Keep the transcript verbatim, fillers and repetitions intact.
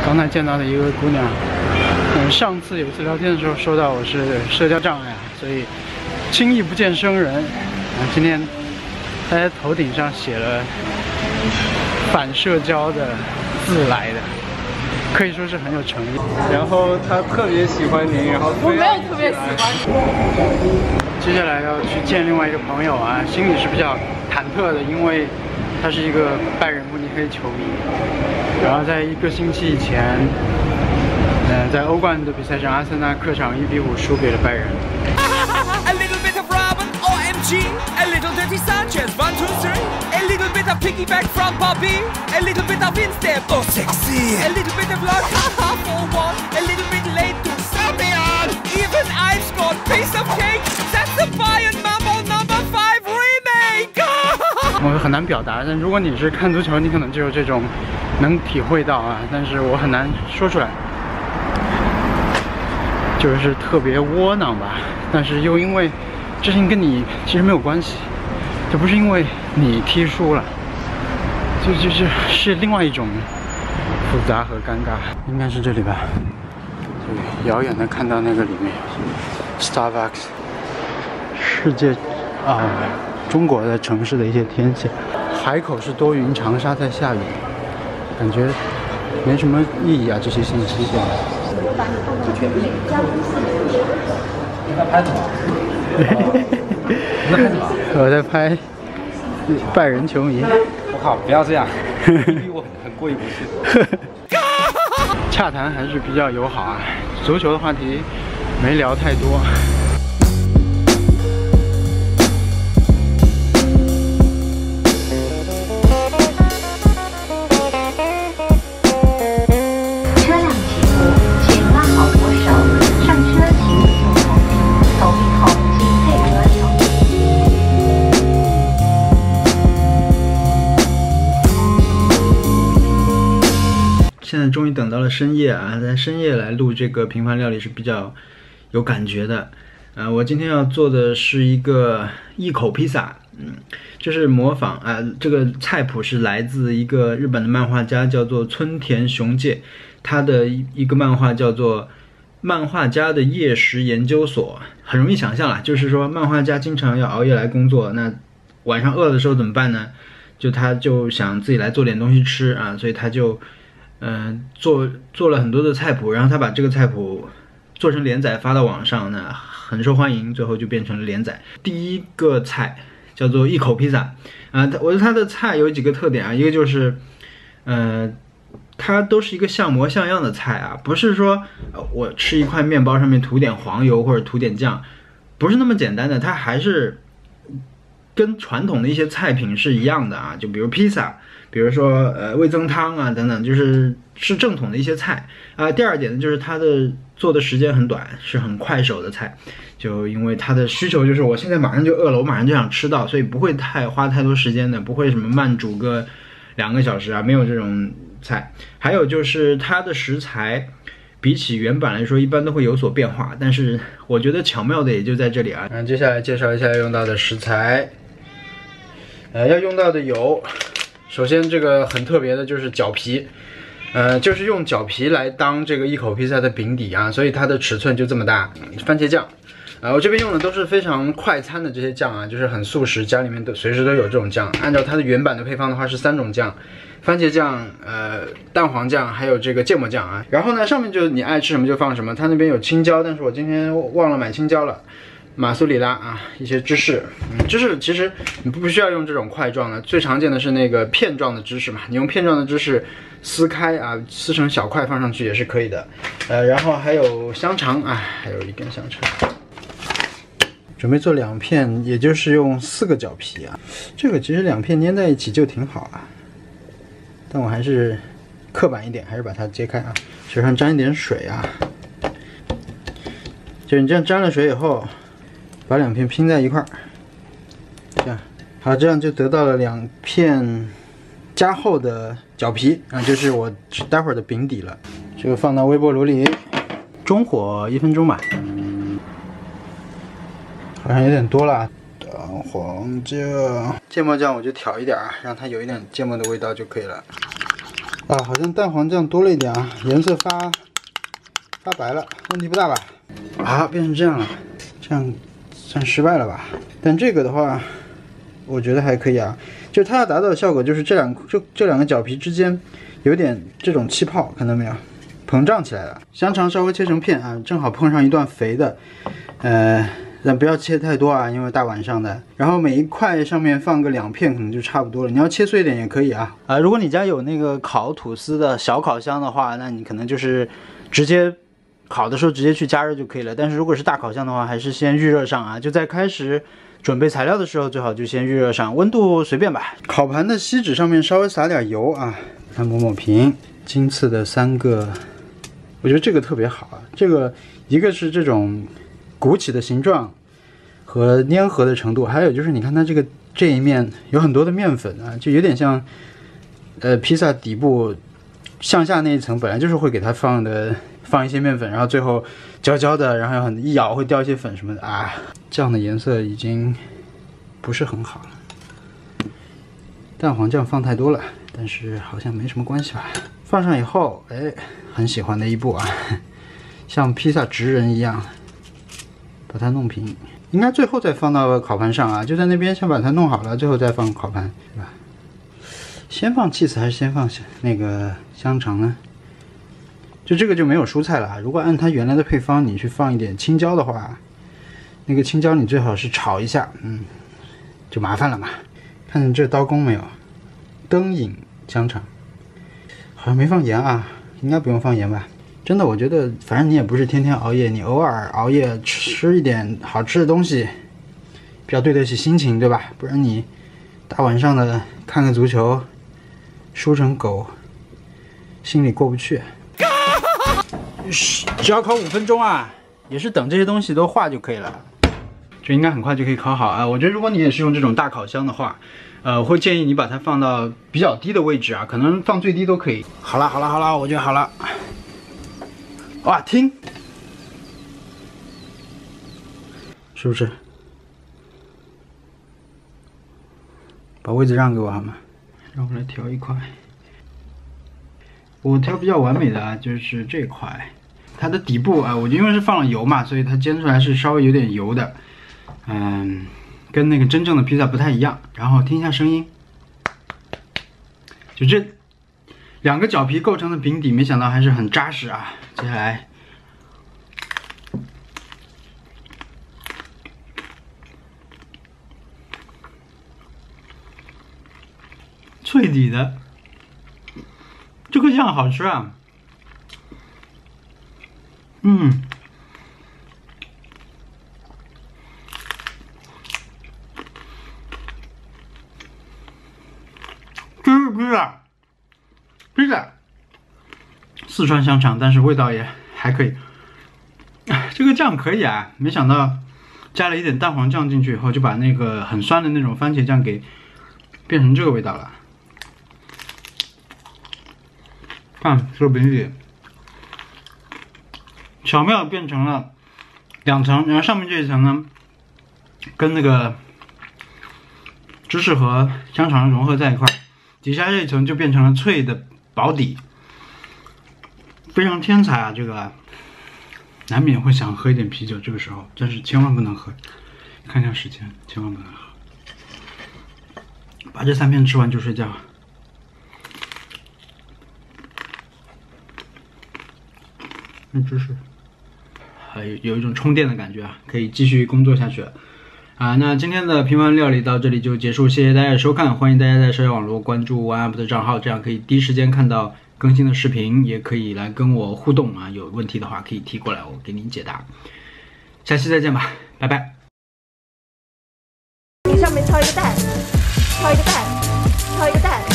刚才见到的一个姑娘，嗯，上次有一次聊天的时候说到我是社交障碍，所以轻易不见生人。然后今天她在头顶上写了反社交的字来的，可以说是很有诚意。然后她特别喜欢您，然后我没有特别喜欢。 接下来要去见另外一个朋友啊，心里是比较忐忑的，因为他是一个拜仁慕尼黑球迷。然后在一个星期以前，呃，在欧冠的比赛上，阿森纳客场一比五输给了拜仁。 A little bit of Robin, O M G. A little dirty Sanchez, one, two, three. A little bit of piggyback from Bobby. A little bit of instep, oh sexy. A little bit of luck, haha, for one. A little bit late to Sabian. Even I've scored piece of cake. That's the Bayern Mambo number five remake. 我很难表达，但如果你是看足球，你可能就有这种能体会到啊，但是我很难说出来，就是特别窝囊吧。但是又因为这事情跟你其实没有关系，这不是因为你踢输了，就就是是另外一种复杂和尴尬。应该是这里吧？对，遥远的看到那个里面 ，Starbucks， 世界啊。中国的城市的一些天气，海口是多云，长沙在下雨，感觉没什么意义啊。这些信息现在。 你在拍什么？你在拍什么？ 我在拍拜仁球迷。 我靠！不要这样，逼我很过意不去。 洽谈还是比较友好啊，足球的话题没聊太多。现在终于等到了深夜啊，在深夜来录这个平凡料理是比较有感觉的。呃，我今天要做的是一个一口披萨，嗯，这是模仿啊、呃，这个菜谱是来自一个日本的漫画家，叫做村田雄介，他的一个漫画叫做《漫画家的夜食研究所》，很容易想象啦，就是说漫画家经常要熬夜来工作，那晚上饿的时候怎么办呢？就他就想自己来做点东西吃啊，所以他就。嗯、呃，做做了很多的菜谱，然后他把这个菜谱做成连载发到网上呢，很受欢迎，最后就变成了连载。第一个菜叫做一口披萨啊，我觉得它的菜有几个特点啊，一个就是，呃，它都是一个像模像样的菜啊，不是说、呃、我吃一块面包上面涂点黄油或者涂点酱，不是那么简单的，它还是跟传统的一些菜品是一样的啊，就比如披萨。比如说，呃，味增汤啊，等等，就是是正统的一些菜啊、呃。第二点呢，就是它的做的时间很短，是很快手的菜。就因为它的需求就是我现在马上就饿了，我马上就想吃到，所以不会太花太多时间的，不会什么慢煮个两个小时啊，没有这种菜。还有就是它的食材比起原版来说，一般都会有所变化，但是我觉得巧妙的也就在这里啊。嗯，接下来介绍一下要用到的食材，呃，要用到的有。首先，这个很特别的就是饺皮，呃，就是用饺皮来当这个一口披萨的饼底啊，所以它的尺寸就这么大。番茄酱，啊、呃，我这边用的都是非常快餐的这些酱啊，就是很速食，家里面都随时都有这种酱。按照它的原版的配方的话是三种酱，番茄酱、呃蛋黄酱，还有这个芥末酱啊。然后呢，上面就你爱吃什么就放什么。它那边有青椒，但是我今天忘了买青椒了。马苏里拉啊，一些芝士，嗯，芝士其实你不需要用这种块状的，最常见的是那个片状的芝士嘛，你用片状的芝士撕开啊，撕成小块放上去也是可以的，呃，然后还有香肠啊，还有一根香肠，准备做两片，也就是用四个饺皮啊，这个其实两片粘在一起就挺好啊，但我还是刻板一点，还是把它揭开啊，手上沾一点水啊，就是你这样沾了水以后。把两片拼在一块儿，这样好，这样就得到了两片加厚的饺皮啊，就是我待会儿的饼底了。这个放到微波炉里，中火一分钟吧。好像有点多了，蛋黄酱、芥末酱我就调一点啊，让它有一点芥末的味道就可以了。 啊，好像蛋黄酱多了一点啊，颜色发发白了，问题不大吧？啊，变成这样了，这样算失败了吧？但这个的话，我觉得还可以啊。就是它要达到的效果，就是这两这这两个饺皮之间有点这种气泡，看到没有？膨胀起来了。香肠稍微切成片啊，正好碰上一段肥的，呃。但不要切太多啊，因为大晚上的。然后每一块上面放个两片，可能就差不多了。你要切碎一点也可以啊。啊，如果你家有那个烤吐司的小烤箱的话，那你可能就是直接烤的时候直接去加热就可以了。但是如果是大烤箱的话，还是先预热上啊。就在开始准备材料的时候，最好就先预热上，温度随便吧。烤盘的锡纸上面稍微撒点油啊，它抹抹平。金刺的三个，我觉得这个特别好啊。这个一个是这种鼓起的形状和粘合的程度，还有就是你看它这个这一面有很多的面粉啊，就有点像呃披萨底部向下那一层本来就是会给它放的放一些面粉，然后最后焦焦的，然后很一咬会掉一些粉什么的啊，这样的颜色已经不是很好了。蛋黄酱放太多了，但是好像没什么关系吧。放上以后，哎，很喜欢的一步啊，像披萨职人一样把它弄平。应该最后再放到烤盘上啊，就在那边先把它弄好了，最后再放烤盘，对吧？先放cheese还是先放那个香肠呢？就这个就没有蔬菜了。如果按它原来的配方，你去放一点青椒的话，那个青椒你最好是炒一下，嗯，就麻烦了嘛。看这刀工没有？灯影香肠，好像没放盐啊，应该不用放盐吧？真的，我觉得反正你也不是天天熬夜，你偶尔熬夜吃一点好吃的东西，比较对得起心情，对吧？不然你大晚上的看个足球，输成狗，心里过不去。只要烤五分钟啊，也是等这些东西都化就可以了。这应该很快就可以烤好啊！我觉得如果你也是用这种大烤箱的话，呃，我会建议你把它放到比较低的位置啊，可能放最低都可以。好了好了好了，我觉得好了。哇，听，是不是？把位置让给我好吗？让我来调一块。我调比较完美的啊，就是这块，它的底部啊，我因为是放了油嘛，所以它煎出来是稍微有点油的，嗯，跟那个真正的披萨不太一样。然后听一下声音，就这两个饺皮构成的饼底，没想到还是很扎实啊。接下来，脆底的，这个酱好吃啊。嗯，这是披萨，披萨。四川香肠，但是味道也还可以。这个酱可以啊，没想到加了一点蛋黄酱进去以后，就把那个很酸的那种番茄酱给变成这个味道了。看这个饼底，巧妙变成了两层，然后上面这一层呢，跟那个芝士和香肠融合在一块，底下这一层就变成了脆的薄底。非常天才啊！这个难免会想喝一点啤酒，这个时候，但是千万不能喝。看一下时间，千万不能喝。把这三片吃完就睡觉。那芝士，还有有一种充电的感觉啊，可以继续工作下去了。啊，那今天的平凡料理到这里就结束，谢谢大家的收看，欢迎大家在社交网络关注 one up 的账号，这样可以第一时间看到更新的视频，也可以来跟我互动啊，有问题的话可以提过来，我给您解答。下期再见吧，拜拜。 你上面敲一个蛋，敲一个蛋，敲一个蛋。